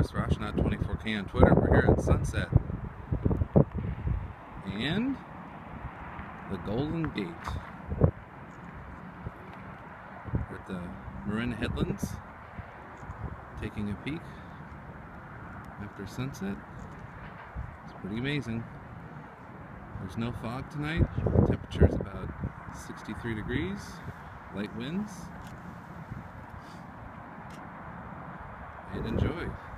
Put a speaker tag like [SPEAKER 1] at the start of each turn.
[SPEAKER 1] Rostronaut24K on Twitter. We're here at sunset. And the Golden Gate. We're at the Marin Headlands, taking a peek after sunset. It's pretty amazing. There's no fog tonight. The temperature is about 63 degrees, light winds, and enjoy.